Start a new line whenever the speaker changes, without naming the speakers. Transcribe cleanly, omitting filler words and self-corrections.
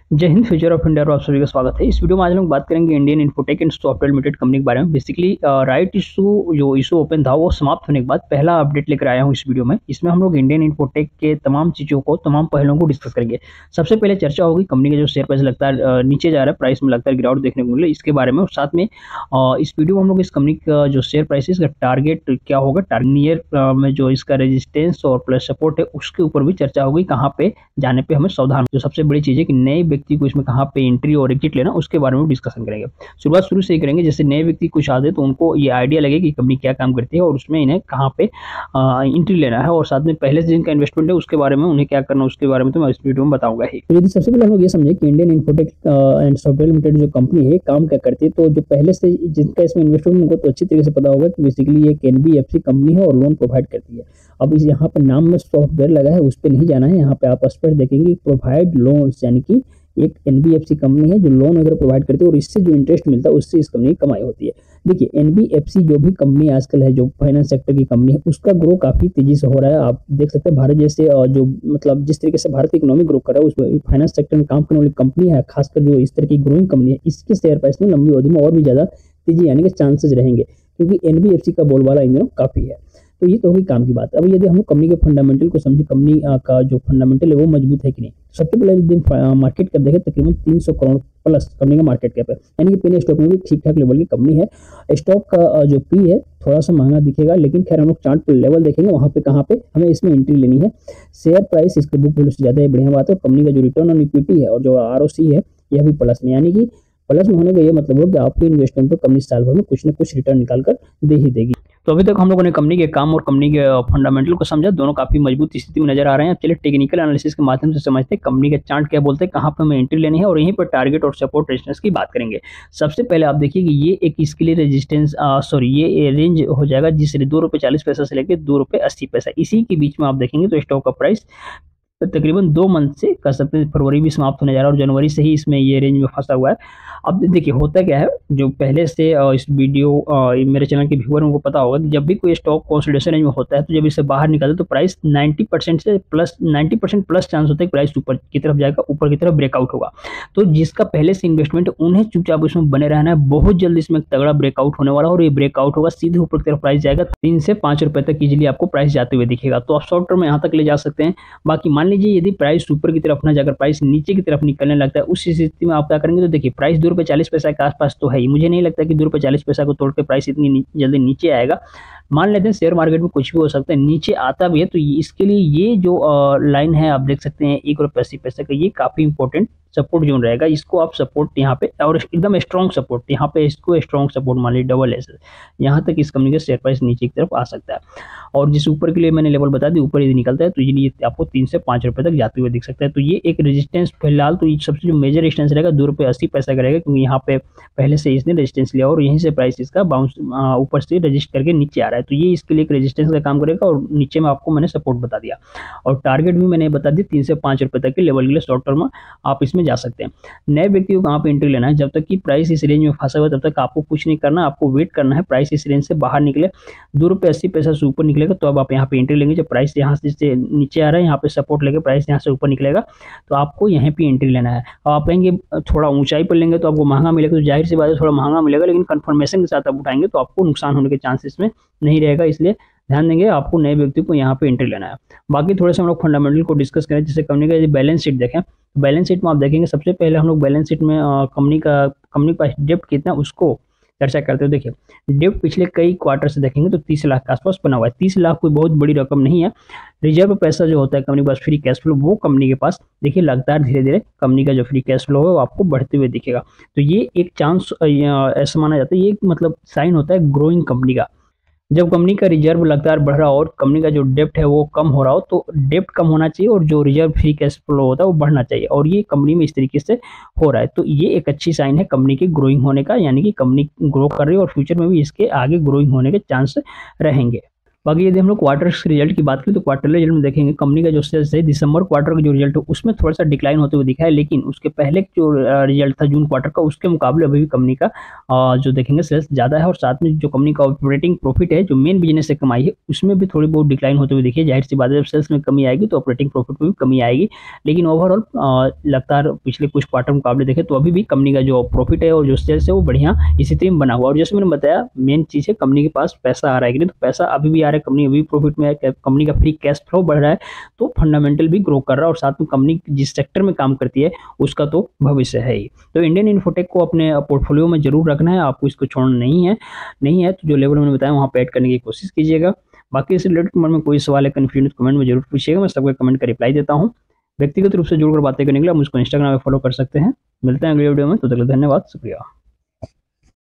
जय Hind. Future of India और आप सभी का स्वागत है। इस वीडियो में आज हम लोग बात करेंगे Indian Infotech and software limited company के बारे में। बेसिकली राइट इशू जो इशू ओपन था वो समाप्त होने के बाद पहला अपडेट लेकर आया हूँ इस वीडियो में। इसमें हम लोग इंडियन इन्फोटेक के तमाम चीज़ों को, तमाम पहलुओं को डिस्कस करेंगे। सबसे पहले चर्चा होगी कंपनी का जो शेयर प्राइस लगता है नीचे जा रहा है, प्राइस में लगता है गिरावट देखने को मिले, इसके बारे में। और साथ में इस वीडियो में हम लोग इस कंपनी का जो शेयर प्राइस है इसका टारगेट क्या होगा, नियर में जो इसका रेजिस्टेंस और प्लस सपोर्ट है उसके ऊपर भी चर्चा होगी, कहाँ पे जाने पे हमें सावधान। जो सबसे बड़ी चीज़ है कि नए व्यक्ति को इसमें कहाँ पे एंट्री और एग्जिट लेना, उसके बारे में डिस्कशन करेंगे। शुरुआत शुरू से ही करेंगे, जैसे नए व्यक्ति कुछ आते तो उनको ये आइडिया लगे कि कंपनी क्या काम करती है और उसमें इन्हें कहाँ पे एंट्री लेना है, और साथ में पहले से जिनका इन्वेस्टमेंट है उसके बारे में उन्हें क्या करना, उसके बारे में तो मैं इस वीडियो में बताऊंगा ही। तो यदि सबसे पहले हम लोग ये समझे कि Indian Infotech and software limited जो कंपनी है काम क्या करती है, तो जो पहले से जिनका इसमें इन्वेस्टमेंट उनको तो अच्छी तरीके से पता होगा कि बेसिकली ये एक एनबीएफसी कंपनी है और लोन प्रोवाइड करती है। अब इस यहाँ पर नाम में सॉफ्टवेयर लगा है, उस पर नहीं जाना है। यहाँ पे आप स्पष्ट देखेंगे प्रोवाइड लोन्स, यानी कि एक एनबीएफसी कंपनी है जो लोन वगैरह प्रोवाइड करती है और इससे जो इंटरेस्ट मिलता है उससे इस कंपनी की कमाई होती है। देखिए एनबीएफसी जो भी कंपनी आजकल है, जो फाइनेंस सेक्टर की कंपनी है, उसका ग्रो काफी तेजी से हो रहा है। आप देख सकते हैं भारत जैसे जो मतलब जिस तरीके से भारत की इकोनॉमी ग्रो कर रहा है, उसमें फाइनेंस सेक्टर में काम करने वाली कंपनी है, खासकर जो इस तरह की ग्रोइंग कंपनी है, इसके शेयर प्राइस में लंबी अवधि में और भी ज्यादा तेजी आने के चांसेस रहेंगे, क्योंकि एनबीएफसी का बोलबाला इन दिनों काफी है। तो ये तो होगी काम की बात। अब यदि हम कंपनी के फंडामेंटल को समझे, कंपनी का जो फंडामेंटल है वो मजबूत है कि नहीं। सबसे पहले यदि मार्केट कैप देखें, तकरीबन 300 करोड़ प्लस कंपनी का मार्केट कैप है, यानी कि पेनी स्टॉक में भी ठीक ठाक लेवल की कंपनी है। स्टॉक का जो पी है थोड़ा सा महंगा दिखेगा, लेकिन खैर हम लोग चार्ट पर लेवल देखेंगे वहां पे कहाँ पे हमें इसमें एंट्री लेनी है। शेयर प्राइस इसके बुक वैल्यू से ज्यादा है, बढ़िया बात है। कंपनी का जो रिटर्न ऑन इक्विटी है और जो आरओसी है यह भी प्लस में, यानी कि प्लस में होने का ये मतलब हो कि आपके इन्वेस्टमेंट पर कंपनी साल भर में कुछ न कुछ रिटर्न निकाल कर दे ही देगी। तो अभी तक हम लोगों ने कंपनी के काम और कंपनी के फंडामेंटल को समझा, दोनों काफी मजबूत स्थिति में नजर आ रहे हैं। अब चलिए टेक्निकल एनालिसिस के माध्यम से समझते हैं कंपनी का चार्ट क्या बोलते हैं, कहाँ पे हमें एंट्री लेनी है, और यहीं पर टारगेट और सपोर्ट रेजिस्टेंस की बात करेंगे। सबसे पहले आप देखिए कि ये एक इसके लिए रेजिस्टेंस ये रेंज हो जाएगा जिस ₹2.40 से लेकर ₹2.80, इसी के बीच में आप देखेंगे तो स्टॉक का प्राइस तो तकरीबन 2 मंथ से कह सकते हैं, फरवरी भी समाप्त होने जा रहा है और जनवरी से ही इसमें ये रेंज में फंसा हुआ है। अब देखिए होता क्या है, जो पहले से इस वीडियो मेरे चैनल के व्यूअर उनको पता होगा कि जब भी कोई स्टॉक कंसोलिडेशन रेंज में होता है तो जब इसे बाहर निकालते तो प्राइस 90% से प्लस 90% प्लस चांस होता है कि प्राइस ऊपर की तरफ जाएगा, ऊपर की तरफ ब्रेकआउट होगा। तो जिसका पहले से इन्वेस्टमेंट उन्हें चुपचाप इसमें बने रहना है। बहुत जल्द इसमें तगड़ा ब्रेकआउट होने वाला है और ये ब्रेकआउट होगा, सीधे ऊपर की तरफ प्राइस जाएगा। 3 से 5 रुपए तक इजिली आपको प्राइस जाते हुए दिखेगा। तो आप शॉर्ट टर्म में यहाँ तक ले जा सकते हैं। बाकी मान लीजिए यदि प्राइस ऊपर की तरफ ना जाकर प्राइस नीचे की तरफ निकलने लगता है, उस स्थिति में आप क्या करेंगे, तो देखिए प्राइस ₹2.40 के आसपास तो है ही, मुझे नहीं लगता कि ₹2.40 को तोड़ के प्राइस इतनी जल्दी नीचे आएगा। मान लेते हैं शेयर मार्केट में कुछ भी हो सकता है, नीचे आता भी है तो इसके लिए ये जो लाइन है आप देख सकते हैं ₹1.80 का, ये काफी इंपॉर्टेंट सपोर्ट जोन रहेगा। इसको आप सपोर्ट यहाँ पे, और एकदम स्ट्रॉन्ग सपोर्ट यहाँ पे, इसको स्ट्रॉन्ग सपोर्ट मान लीजिए डबल एस, यहाँ तक इस कंपनी का शेयर प्राइस नीचे की तरफ आ सकता है। और जिस ऊपर के लिए मैंने लेवल बता दी, ऊपर यदि निकलता है तो ये आपको 3 से 5 रुपए तक जाते हुए दिख सकता है। तो ये एक रेजिस्टेंस फिलहाल तो सबसे जो मेजर रेजिस्टेंस रहेगा ₹2.80 का रहेगा, क्योंकि यहाँ पे पहले से इसने रेजिस्टेंस लिया और यहीं से प्राइस इसका बाउंस ऊपर से रजिस्ट करके नीचे आ रहा है। तो ये इसके लिए एक रेजिस्टेंस का काम करेगा और नीचे में आपको मैंने सपोर्ट बता दिया और टारगेट भी मैंने बता दिया 3 से 5 रुपए तक के लेवल के लिए शॉर्ट टर्म आप इसमें जा सकते हैं। नए व्यक्ति को कहाँ पे एंट्री लेना है, जब तक कि प्राइस इस रेंज में फंसा हुआ तब तक आपको कुछ नहीं करना, आपको वेट करना है। प्राइस इस रेंज से बाहर निकले, ₹2.80 से ऊपर निकलेगा तो अब आप यहाँ पे एंट्री लेंगे। जब प्राइस यहाँ से नीचे आ रहा है, यहाँ पे सपोर्ट लेके प्राइस यहाँ से ऊपर निकलेगा तो आपको यहाँ पे एंट्री लेना है। अब आप कहेंगे थोड़ा ऊंचाई पर लेंगे तो आपको महंगा मिलेगा, तो जाहिर सी बात है थोड़ा महंगा मिलेगा, लेकिन कंफर्मेशन के साथ आप उठाएंगे तो आपको नुकसान होने के चांसेस में नहीं रहेगा। इसलिए ध्यान देंगे, आपको नए व्यक्ति को यहाँ पे एंट्री लेना है। बाकी थोड़े से हम लोग फंडामेंटल को डिस्कस करें, जैसे कंपनी का बैलेंस शीट देखें। बैलेंस शीट में आप देखेंगे सबसे पहले हम लोग बैलेंस शीट में कंपनी के पास डेप्ट कितना उसको चर्चा करते हो। देखिए डेप्ट पिछले कई क्वार्टर से देखेंगे तो 30 लाख के आसपास बना हुआ है। 30 लाख कोई बहुत बड़ी रकम नहीं है। रिजर्व पैसा जो होता है कंपनी के पास, फ्री कैश फ्लो, वो कंपनी के पास देखिए लगातार धीरे धीरे कंपनी का जो फ्री कैश फ्लो है वो आपको बढ़ते हुए दिखेगा। तो ये एक चांस ऐसा माना जाता है, ये मतलब साइन होता है ग्रोइंग कंपनी का। जब कंपनी का रिजर्व लगातार बढ़ रहा हो और कंपनी का जो डेप्ट है वो कम हो रहा हो, तो डेप्ट कम होना चाहिए और जो रिजर्व फ्री कैश फ्लो होता है वो बढ़ना चाहिए, और ये कंपनी में इस तरीके से हो रहा है। तो ये एक अच्छी साइन है कंपनी के ग्रोइंग होने का, यानी कि कंपनी ग्रो कर रही है और फ्यूचर में भी इसके आगे ग्रोइंग होने के चांस रहेंगे। बाकी यदि हम लोग क्वार्टर रिजल्ट की बात करें तो क्वार्टर रिजल्ट में देखेंगे कंपनी का जो सेल्स है दिसंबर क्वार्टर का जो रिजल्ट है उसमें थोड़ा सा डिक्लाइन होते हुए दिखा है, लेकिन उसके पहले जो रिजल्ट था जून क्वार्टर का उसके मुकाबले अभी भी कंपनी का जो देखेंगे सेल्स ज़्यादा है। और साथ में जो कंपनी का ऑपरेटिंग प्रॉफिट है जो मेन बिजनेस से कमाई है उसमें भी थोड़ी बहुत डिक्लाइन होते हुए दिखी है। जाहिर सी बात है जब सेल्स में कमी आएगी तो ऑपरेटिंग प्रॉफिट में भी कमी आएगी, लेकिन ओवरऑल लगातार पिछले कुछ क्वार्टर मुकाबले देखें तो अभी भी कंपनी का जो प्रॉफिट है और जो सेल्स है वो बढ़िया इसी तरह बना हुआ। और जैसे मैंने बताया मेन चीज़ है कंपनी के पास पैसा आ रहा है कि नहीं, तो पैसा अभी भी आ रहा है, कंपनी अभी प्रॉफिट में है, कंपनी का फ्री कैश फ्लो बढ़ रहा है, तो फंडामेंटल भी ग्रो कर रहा है और साथ में कंपनी जिस सेक्टर में काम करती है उसका तो भविष्य है ही। तो इंडियन इन्फोटेक को अपने पोर्टफोलियो में जरूर रखना है, आपको इसको छोड़ना नहीं है तो जो लेवल मैंने बताया वहाँ पे ऐड करने की कोशिश कीजिएगा। बाकी इस रिलेटेड मन में कोई सवाल है कन्फ्यूजन कमेंट में जरूर पूछिएगा, मैं सबके कमेंट का रिप्लाई देता हूँ। व्यक्तिगत रूप से जुड़कर बातें करने के लिए आप मुझको इंस्टाग्राम में फॉलो कर सकते हैं। मिलते हैं अगले वीडियो में, तो तक धन्यवाद, शुक्रिया।